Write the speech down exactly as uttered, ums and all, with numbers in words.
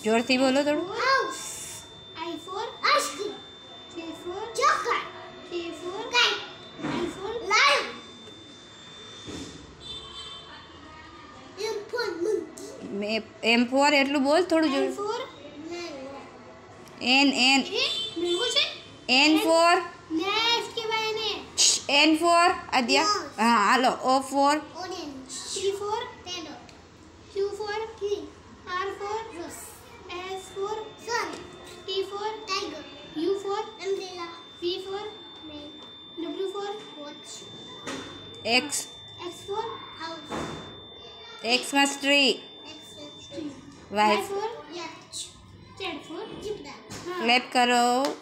જોરથી બોલો થોડું. House. I for ice cream. K for chocolate. K for kite. L for lion. M for monkey. M for એટલું બોલ થોડું N જોર. for એન એન એ મેંગો છે. એન ફોર Next કહેવાય એને. N for Aadhya. હા હાલો. O for Orange. T for parrot. Q for king. R for rose. S for sun. T for tiger. U for umbrella. V for man. W for watch. X X for house. એક્સમાં સ્ટ્રી. X for tree. Y Y for yacht. Z for zebra. Clap કરો.